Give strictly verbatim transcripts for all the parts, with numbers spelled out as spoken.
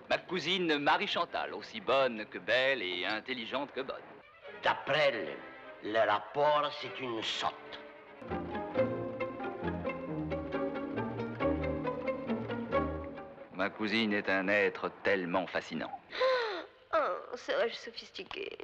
Ma cousine Marie-Chantal, aussi bonne que belle et intelligente que bonne. D'après le, le rapport, c'est une sotte. Ma cousine est un être tellement fascinant. Oh, serais-je sophistiquée?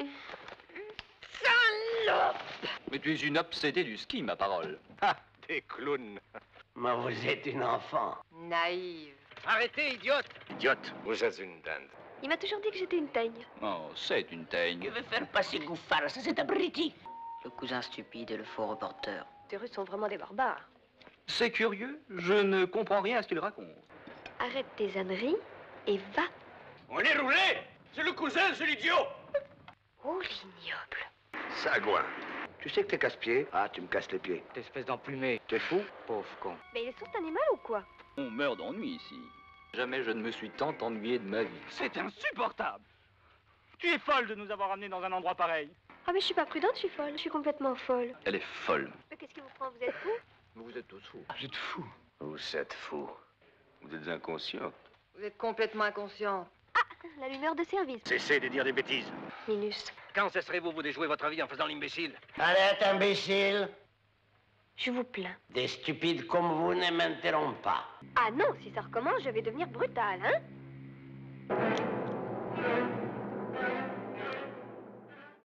Salope! Mais tu es une obsédée du ski, ma parole. Ah, des clowns. Mais vous êtes une enfant. Naïve. Arrêtez, idiote! Idiote, vous êtes une dinde. Il m'a toujours dit que j'étais une teigne. Oh, c'est une teigne. Je vais faire passer Gouffard, ça c'est abruti. Le cousin stupide et le faux reporter. Ces Russes sont vraiment des barbares. C'est curieux, je ne comprends rien à ce qu'il raconte. Arrête tes âneries et va. On est roulé! C'est le cousin, c'est l'idiot! Oh, l'ignoble. Sagouin. Tu sais que t'es casse-pied? Ah, tu me casses les pieds. Cette espèce d'emplumé. T'es fou? Pauvre con. Mais il est cet animal ou quoi? On meurt d'ennui ici. Jamais je ne me suis tant ennuyé de ma vie. C'est insupportable! Tu es folle de nous avoir amenés dans un endroit pareil. Ah mais je suis pas prudente, je suis folle. Je suis complètement folle. Elle est folle. Mais qu'est-ce qui vous prend? Vous êtes fou? Vous êtes tous fous. Vous êtes fou. Vous êtes fou. Vous êtes inconscient. Vous êtes complètement inconscient. La lumière de service. Cessez de dire des bêtises. Minus. Quand cesserez-vous vous de jouer votre vie en faisant l'imbécile? Arrête, imbécile. Je vous plains. Des stupides comme vous ne m'interrompent pas. Ah non, si ça recommence, je vais devenir brutale, hein?